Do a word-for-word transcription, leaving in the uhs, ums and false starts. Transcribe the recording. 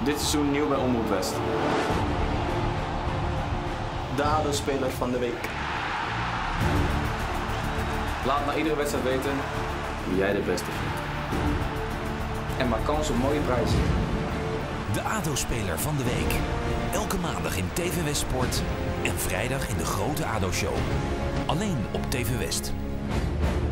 Dit seizoen nieuw bij Omroep West. De A D O-speler van de week. Laat na iedere wedstrijd weten wie jij de beste vindt. En maak kans op mooie prijzen. De A D O-speler van de week. Elke maandag in T V West Sport en vrijdag in de grote A D O-show. Alleen op T V West.